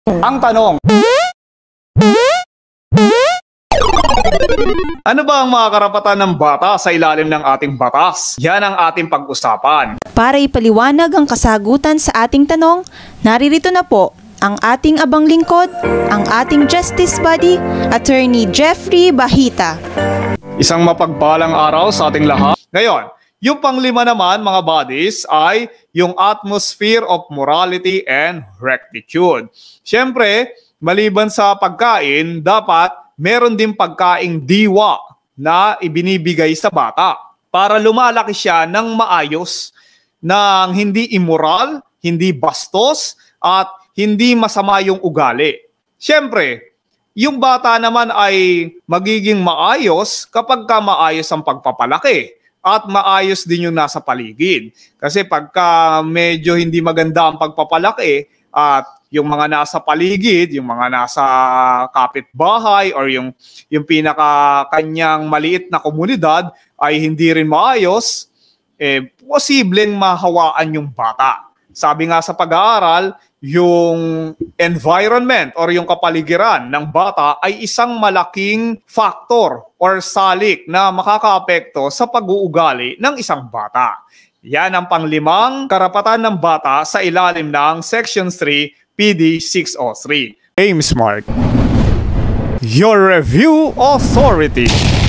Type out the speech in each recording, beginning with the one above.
Ang tanong, ano ba ang mga karapatan ng bata sa ilalim ng ating batas? Yan ang ating pag-usapan. Para ipaliwanag ang kasagutan sa ating tanong, naririto na po ang ating abang lingkod, ang ating Justice Buddy, Attorney Jeffrey Bahita. Isang mapagpalang araw sa ating lahat. Ngayon, yung panglima naman mga buddies ay yung atmosphere of morality and rectitude. Siyempre, maliban sa pagkain, dapat meron din pagkaing diwa na ibinibigay sa bata para lumalaki siya ng maayos, ng hindi immoral, hindi bastos, at hindi masama yung ugali. Siyempre, yung bata naman ay magiging maayos kapag ka maayos ang pagpapalaki at maayos din yung nasa paligid. Kasi pagka medyo hindi maganda ang pagpapalaki at yung mga nasa paligid, yung mga nasa kapitbahay or yung pinaka-kanyang maliit na komunidad ay hindi rin maayos, posibleng mahawaan yung bata. Sabi nga sa pag-aaral, yung environment or yung kapaligiran ng bata ay isang malaking factor or salik na makakaapekto sa pag-uugali ng isang bata. Yan ang panglimang karapatan ng bata sa ilalim ng Section 3 PD 603. James Mark, your review authority.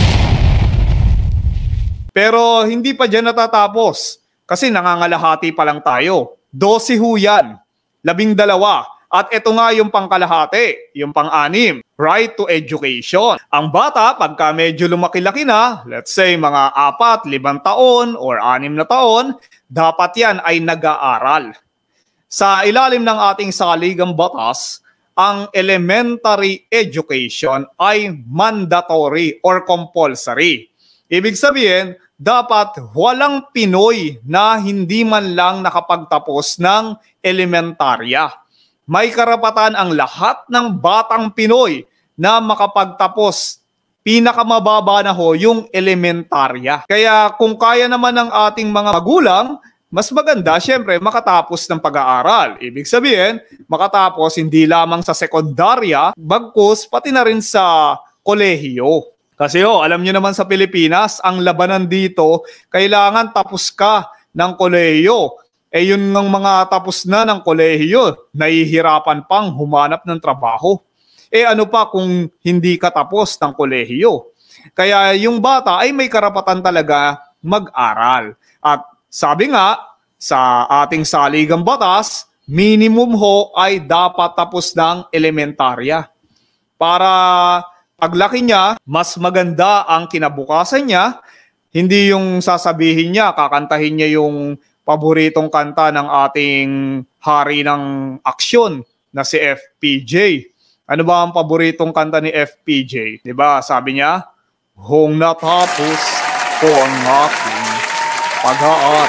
Pero hindi pa dyan natatapos kasi nangangalahati pa lang tayo. 12 ho yan, 12. At ito nga yung pangkalahati, yung pang-anim, right to education. Ang bata, pagka medyo lumaki-laki na, let's say mga 4, 5 taon or 6 na taon, dapat yan ay nag-aaral. Sa ilalim ng ating saligang batas, ang elementary education ay mandatory or compulsory. Ibig sabihin, dapat walang Pinoy na hindi man lang nakapagtapos ng elementarya. May karapatan ang lahat ng batang Pinoy na makapagtapos. Pinakamababa na ho yung elementarya. Kaya kung kaya naman ng ating mga magulang, mas maganda siyempre makatapos ng pag-aaral. Ibig sabihin, makatapos hindi lamang sa sekundarya, bagkus pati na rin sa kolehiyo. Kasi alam nyo naman sa Pilipinas, ang labanan dito, kailangan tapos ka ng kolehiyo. Yun ng mga tapos na ng kolehiyo, nahihirapan pang humanap ng trabaho. Ano pa kung hindi ka tapos ng kolehiyo? Kaya yung bata ay may karapatan talaga mag-aral. At sabi nga, sa ating saligang batas, minimum ho ay dapat tapos ng elementarya. Para paglaki niya, mas maganda ang kinabukasan niya. Hindi yung sasabihin niya, kakantahin niya yung paboritong kanta ng ating hari ng aksyon na si FPJ. Ano ba ang paboritong kanta ni FPJ? Diba? Sabi niya, "Kung natapos ko ang aking pag-aaral."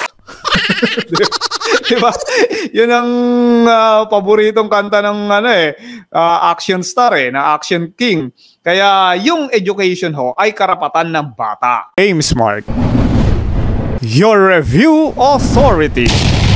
Diba? Yun ang paboritong kanta ng action star na action king. Kaya yung education ho ay karapatan ng bata. James Mark, your review authority.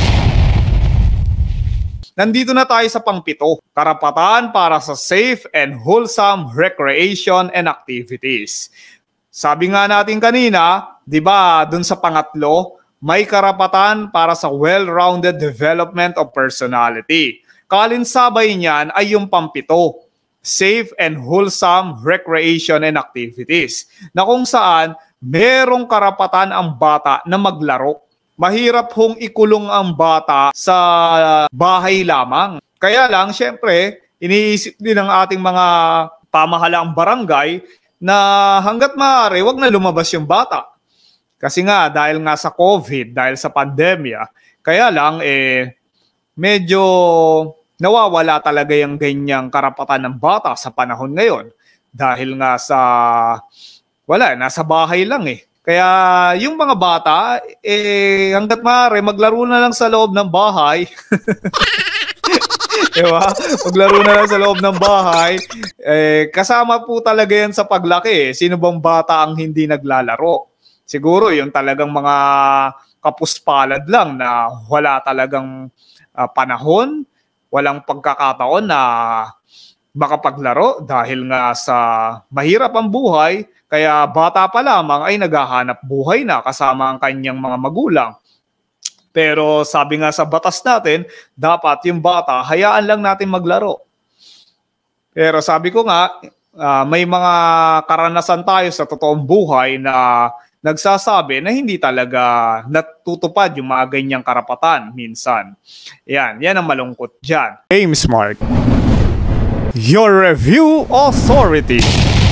Nandito na tayo sa pang-7. Karapatan para sa safe and wholesome recreation and activities. Sabi nga natin kanina, di ba, dun sa pangatlo, may karapatan para sa well-rounded development of personality. Kalinsabay niyan ay yung pang-7, safe and wholesome recreation and activities, na kung saan merong karapatan ang bata na maglaro. Mahirap hong ikulong ang bata sa bahay lamang. Kaya lang, syempre, iniisip din ng ating mga pamahalaang barangay na hanggat maaari, wag na lumabas yung bata. Kasi nga, dahil nga sa COVID, dahil sa pandemya, kaya lang, medyo nawawala talaga yung ganyang karapatan ng bata sa panahon ngayon. Dahil nga nasa bahay lang Kaya yung mga bata, hanggat maaari, maglaro na lang sa loob ng bahay. Diba? Maglaro na lang sa loob ng bahay. Kasama po talaga yan sa paglaki. Sino bang bata ang hindi naglalaro? Siguro yung talagang mga kapuspalad lang na wala talagang panahon walang pagkakataon na makapaglaro dahil nga sa mahirap ang buhay, kaya bata pa lamang ay naghahanap buhay na kasama ang kanyang mga magulang. Pero sabi nga sa batas natin, dapat yung bata, hayaan lang natin maglaro. Pero sabi ko nga, may mga karanasan tayo sa totoong buhay na nagsasabi na hindi talaga natutupad yung mga ganyang karapatan minsan. Yan ang malungkot dyan. Aim Smart, your review authority.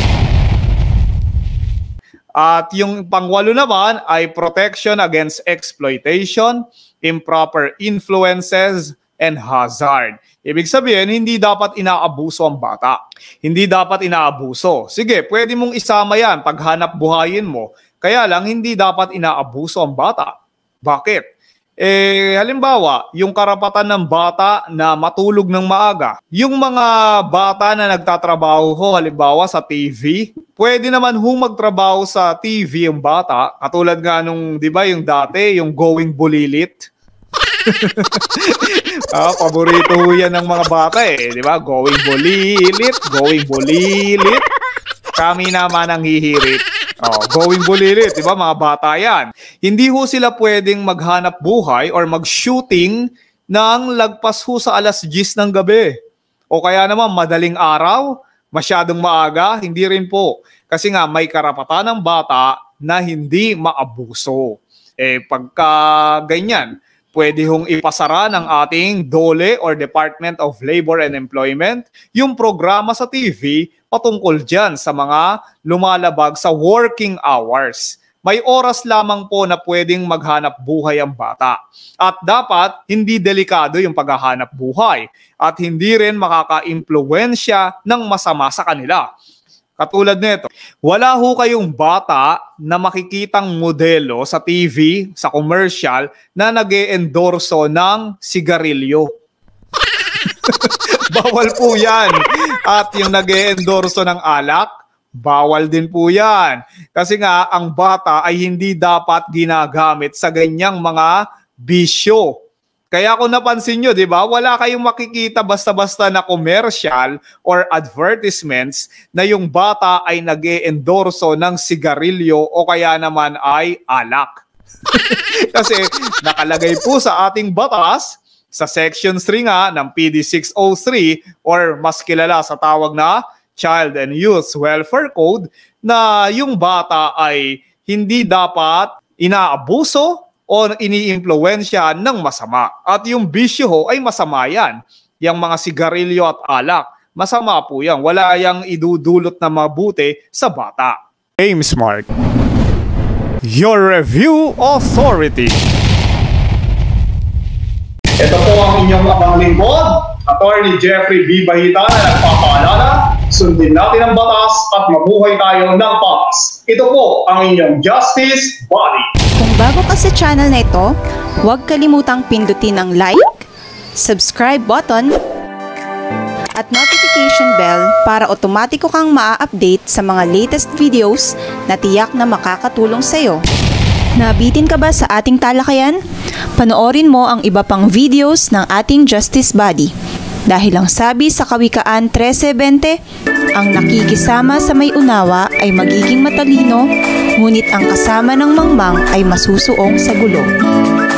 At yung pangwalo naman ay protection against exploitation, improper influences, and hazard. Ibig sabihin, hindi dapat inaabuso ang bata. Hindi dapat inaabuso. Sige, pwede mong isama yan paghanap buhayin mo. Kaya lang, hindi dapat inaabuso ang bata. Bakit? Halimbawa, yung karapatan ng bata na matulog ng maaga. Yung mga bata na nagtatrabaho halimbawa sa TV, pwede naman magtrabaho sa TV yung bata. Katulad nga nung, di ba, yung dati, yung going bulilit. Paborito yan ng mga bata di ba? Going bulilit, going bulilit. Kami naman ang hihirit. Going bulilit, di ba? Mga bata yan. Hindi sila pwedeng maghanap buhay or mag-shooting ng lagpas sa alas 10 ng gabi. O kaya naman madaling araw, masyadong maaga, hindi rin po. Kasi nga may karapatan ng bata na hindi maabuso. Pagka ganyan, pwede ipasara ng ating DOLE or Department of Labor and Employment yung programa sa TV patungkol dyan sa mga lumalabag sa working hours. May oras lamang po na pwedeng maghanap buhay ang bata. At dapat hindi delikado yung paghahanap buhay at hindi rin makaka-impluwensya ng masama sa kanila. Katulad nito, wala kayong bata na makikitang modelo sa TV, sa commercial, na nag-e-endorso ng sigarilyo. Bawal po yan. At yung nag-e-endorso ng alak, bawal din po yan. Kasi nga, ang bata ay hindi dapat ginagamit sa ganyang mga bisyo. Kaya kung napansin nyo, di ba, wala kayong makikita basta-basta na commercial or advertisements na yung bata ay nag-e-endorso ng sigarilyo o kaya naman ay alak. Kasi nakalagay po sa ating batas, sa Section 3 nga ng PD 603 or mas kilala sa tawag na Child and Youth Welfare Code, na yung bata ay hindi dapat inaabuso o ini-impluwensya ng masama. At yung bisyo ay masama yan. Yung mga sigarilyo at alak, masama po yan. Wala yang idudulot na mabuti sa bata. Aim Smart, your review authority. Ito po ang inyong abang lingkod, Attorney Jeffrey B. Bahita, na nagpapaalala, sundin natin ang batas at mabuhay tayo ng patas. Ito po ang inyong Justice Body. Kung bago ka sa channel na ito, huwag kalimutang pindutin ang like, subscribe button, at notification bell para otomatiko kang maa-update sa mga latest videos na tiyak na makakatulong sa iyo. Nabitin ka ba sa ating talakayan? Panoorin mo ang iba pang videos ng ating Justice Body. Dahil ang sabi sa Kawikaan 13:20, ang nakikisama sa may unawa ay magiging matalino, ngunit ang kasama ng mangmang ay masusuong sa gulo.